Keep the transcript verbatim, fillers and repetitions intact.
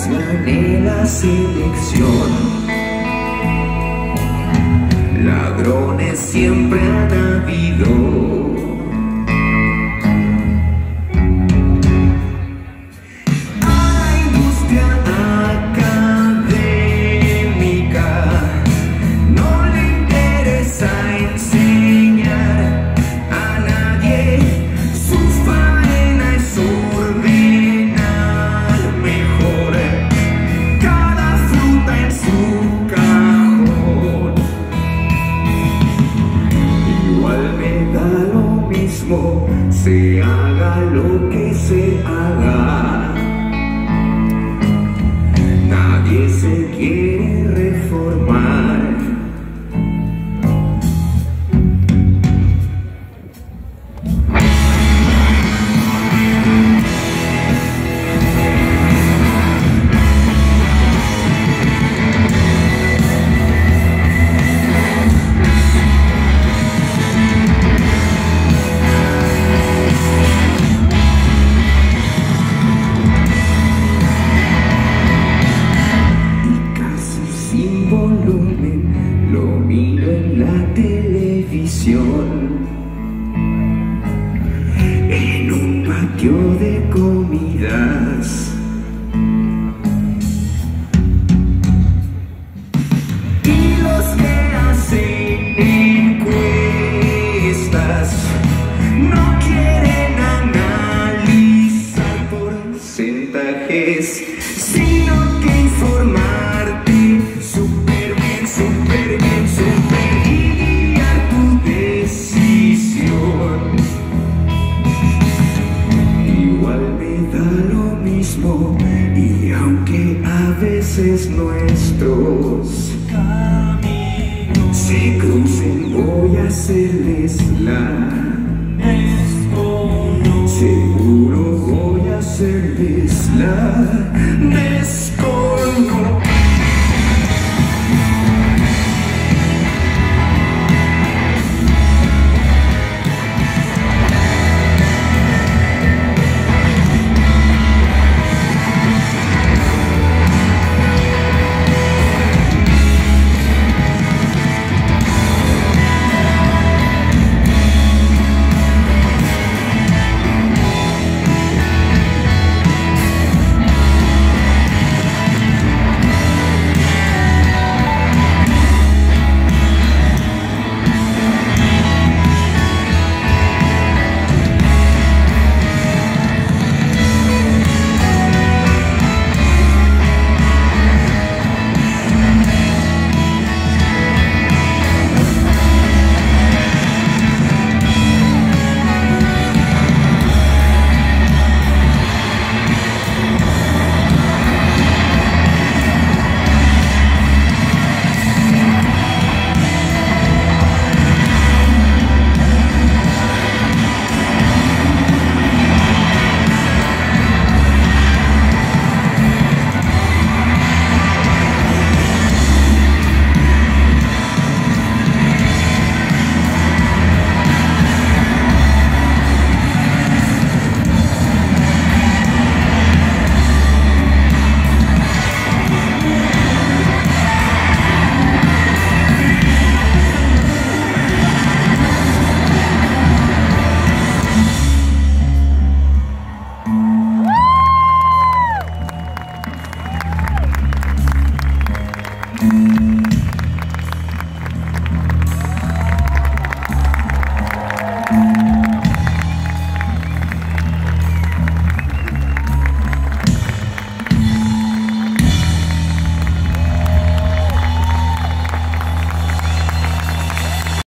gané la selección. Ladrones siempre han habido. Se haga lo que se haga, nadie se quiere reformar. Lo miro en la televisión, en un patio de comidas. Y los que hacen encuestas no quieren analizar porcentajes, sino que informarte súper bien, súper bien, súper y guiar tu decisión. Igual me da lo mismo, y aunque a veces nuestros caminos se crucen, voy a hacerles la